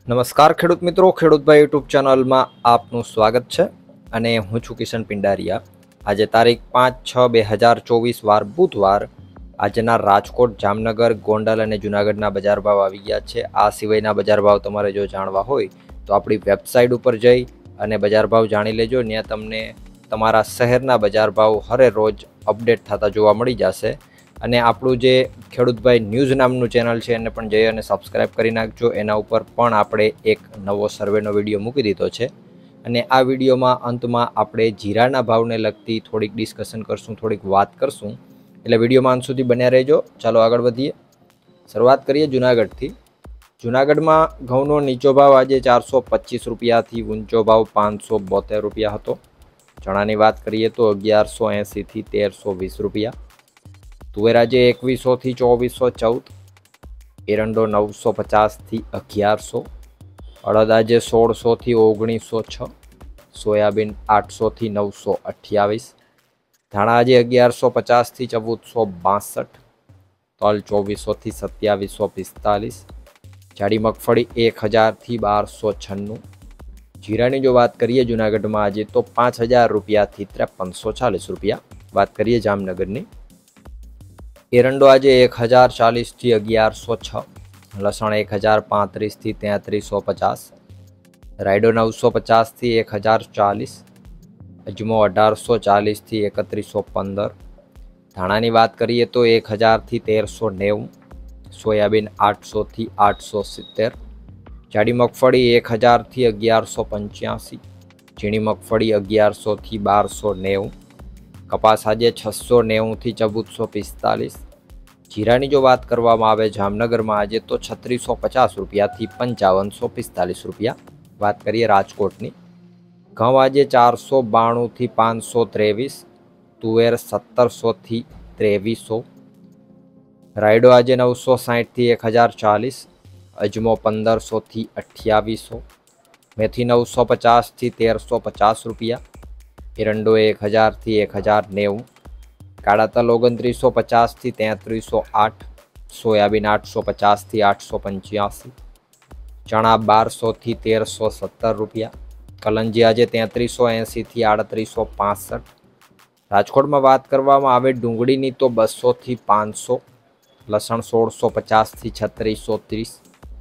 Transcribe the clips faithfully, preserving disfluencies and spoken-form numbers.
નમસ્કાર ખેડૂત મિત્રો, ખેડૂતભાઈ યુટ્યુબ ચેનલમાં આપનું સ્વાગત છે અને હું છું કિશન પિંડારિયા. આજે તારીખ પાંચ છ બે હજાર ચોવીસ વાર બુધવાર. આજના રાજકોટ, જામનગર, ગોંડલ અને જુનાગઢના બજાર ભાવ આવી ગયા છે. આ સિવાયના બજાર ભાવ તમારે જો જાણવા હોય તો આપણી વેબસાઇટ ઉપર જઈ અને બજાર ભાવ જાણી લેજો. ત્યાં તમને તમારા શહેરના બજાર ભાવ હરે રોજ અપડેટ થતા જોવા મળી જશે. અને આપણું જે ખેડૂતભાઈ ન્યૂઝ નામનું ચેનલ છે એને પણ જઈ અને સબસ્ક્રાઈબ કરી નાખજો. એના ઉપર પણ આપણે એક નવો સર્વેનો વિડીયો મૂકી દીધો છે. અને આ વિડીયોમાં અંતમાં આપણે જીરાના ભાવને લગતી થોડીક ડિસ્કશન કરશું, થોડીક વાત કરશું. એટલે વિડીયોમાં અંત સુધી બન્યા રહેજો. ચાલો આગળ વધીએ. શરૂઆત કરીએ જુનાગઢથી. જુનાગઢમાં ઘઉંનો નીચો ભાવ આજે ચારસો પચીસ રૂપિયાથી ઊંચો ભાવ પાંચસો બોતેર રૂપિયા હતો. ચણાની વાત કરીએ તો અગિયારસો એંસીથી તેરસો વીસ રૂપિયા. તુવેર આજે એકવીસોથી ચોવીસો ચૌદ. એરંડો નવસો પચાસથી અગિયારસો. અડદ આજે સોળસોથી ઓગણીસો છ. સોયાબીન આઠસોથી નવસો અઠ્યાવીસ. ધાણા આજે અગિયારસો પચાસથી ચૌદસો બાસઠ. તલ ચોવીસોથી સત્યાવીસો પિસ્તાલીસ. જાડી મગફળી એક હજારથી બારસો છન્નું. જીરાની જો વાત કરીએ જુનાગઢમાં આજે તો પાંચ હજાર રૂપિયાથી ત્રેપનસો ચાલીસ રૂપિયા. વાત કરીએ જામનગરની. એરંડો આજે એક હજાર ચાલીસથી અગિયારસો છ. લસણ એક હજાર પાંત્રીસથી તેત્રીસો પચાસ. રાયડો નવસો પચાસથી એક હજાર ચાલીસ. અજમો અઢારસો ચાલીસથી એકત્રીસો પંદર. ધાણાની વાત કરીએ તો એક હજારથી તેરસો નેવું. સોયાબીન આઠસોથી આઠસો સિત્તેર. જાડી મગફળી એક હજારથી અગિયારસો પંચ્યાસી. ઝીણી મગફળી અગિયારસોથી બારસો નેવું. કપાસ આજે છસો નેવુંથી ચૌદસો પિસ્તાલીસ. જીરાની જો વાત કરવામાં આવે જામનગરમાં આજે તો છત્રીસો પચાસ રૂપિયાથી પંચાવનસો પિસ્તાલીસ રૂપિયા. વાત કરીએ રાજકોટની. ઘઉં આજે ચારસો બાણુંથી પાંચસો ત્રેવીસ. તુવેર સત્તરસોથી ત્રેવીસો. રાયડો આજે નવસો સાહીઠથી એક હજાર ચાલીસ. અજમો પંદરસોથી અઠ્યાવીસો. મેથી નવસો પચાસથી તેરસો પચાસ રૂપિયા. એરંડો એક હજારથી એક હજાર નેવું. કાળા તલ ઓગણત્રીસો પચાસથી તેત્રીસો આઠ. સોયાબીન આઠસો પચાસથી આઠસો પંચ્યાસી. ચણા બારસોથી તેરસો સત્તર રૂપિયા. કલંજી આજે તેત્રીસો એંસીથી આડત્રીસો પાસઠ. રાજકોટમાં વાત કરવામાં આવે ડુંગળીની તો બસોથી પાંચસો. લસણ સોળસો પચાસથી છત્રીસો ત્રીસ.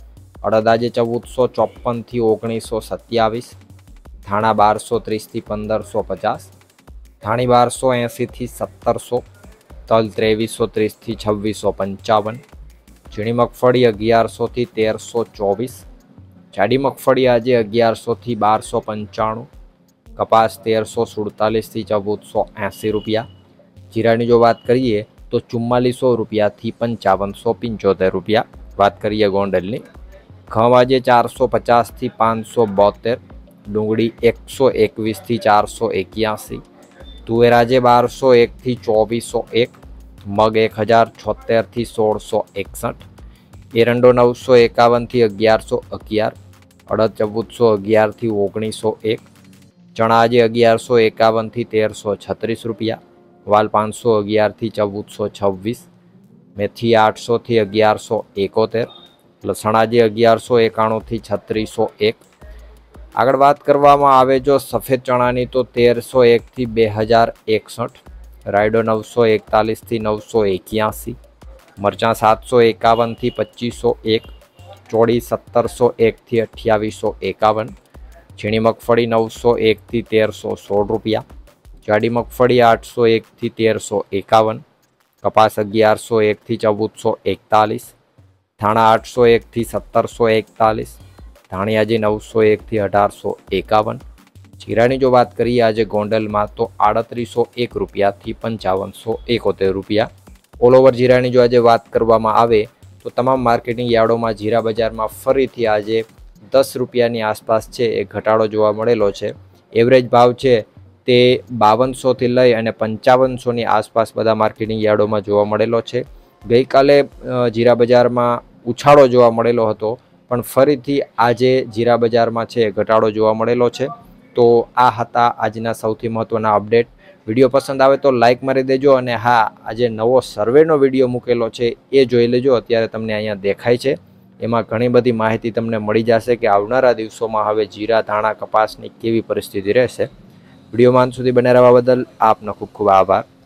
અડદ આજે ચૌદસો ચોપનથી ઓગણીસો સત્યાવીસ. ધાણા બારસો ત્રીસથી પંદરસો પચાસ. ધાણી બારસો એંસીથી સત્તરસો. તલ ત્રેવીસો ત્રીસથી છવ્વીસો પંચાવન. ઝીણી મગફળી અગિયારસોથી તેરસો ચોવીસ. જાડી મગફળી આજે અગિયારસોથી બારસો પંચાણું. કપાસ તેરસો સુડતાલીસથી ચૌદસો એંસી રૂપિયા. જીરાની જો વાત કરીએ તો ચુમ્માલીસો રૂપિયાથી પંચાવનસો પંચોતેર રૂપિયા. વાત કરીએ ગોંડલની. ઘઉં આજે ચારસો પચાસથી પાંચસો બોતેર. ડુંગળી એકસો એકવીસથી ચારસો એક્યાસી. તુવેર આજે બારસો એકથી ચોવીસો એક. મગ એક હજાર છોતેરથી સોળસો એકસઠ. એરંડો નવસો એકાવનથી અગિયારસો અગિયાર. અડદ ચૌદસો અગિયારથી ઓગણીસો એક. ચણા આજે અગિયારસો એકાવનથી તેરસો છત્રીસ રૂપિયા. વાલ પાંચસો અગિયારથી ચૌદસો છવ્વીસ. મેથી આઠસોથી અગિયારસો એકોતેર. લસણ આજે અગિયારસો એકાણુંથી છત્રીસો એક. આગળ વાત કરવામાં આવે જો સફેદ ચણાની તો તેરસો એકથી બે હજાર એકસઠ. રાયડો નવસો એકતાલીસથી નવસો એક્યાસી. મરચાં સાતસો એકાવનથી પચીસો એક. ચોળી સત્તરસો એકથી અઠ્યાવીસો એકાવન. ઝીણી મગફળી નવસો એકથી તેરસો સોળ રૂપિયા. જાડી મગફળી આઠસો એકથી તેરસો એકાવન. કપાસ અગિયારસો એકથી ચૌદસો એકતાલીસ. ધાણા આઠસો એકથી સત્તરસો એકતાલીસ. ધાણી આજે નવસો એકથી અઢારસો એકાવન. જીરાની જો વાત કરીએ આજે ગોંડલમાં તો આડત્રીસો એક રૂપિયાથી પંચાવનસો એકોતેર રૂપિયા. ઓલ ઓવર જીરાની જો આજે વાત કરવામાં આવે તો તમામ માર્કેટિંગ યાર્ડોમાં જીરા બજારમાં ફરીથી આજે દસ રૂપિયાની આસપાસ છે એ ઘટાડો જોવા મળેલો છે. એવરેજ ભાવ છે તે બાવનસોથી લઈ અને પંચાવનસોની આસપાસ બધા માર્કેટિંગ યાર્ડોમાં જોવા મળેલો છે. ગઈકાલે જીરા બજારમાં ઉછાળો જોવા મળેલો હતો, પણ ફરીથી આજે જીરા બજારમાં છે ઘટાડો જોવા મળેલો છે. તો આ હતા આજના સૌથી મહત્ત્વના અપડેટ. વિડીયો પસંદ આવે તો લાઇક મારી દેજો અને હા, આજે નવો સર્વેનો વિડીયો મૂકેલો છે એ જોઈ લેજો. અત્યારે તમને અહીંયા દેખાય છે. એમાં ઘણી બધી માહિતી તમને મળી જશે કે આવનારા દિવસોમાં હવે જીરા, ધાણા, કપાસની કેવી પરિસ્થિતિ રહેશે. વિડીયોમાં અંત સુધી બને રહેવા બદલ આપનો ખૂબ ખૂબ આભાર.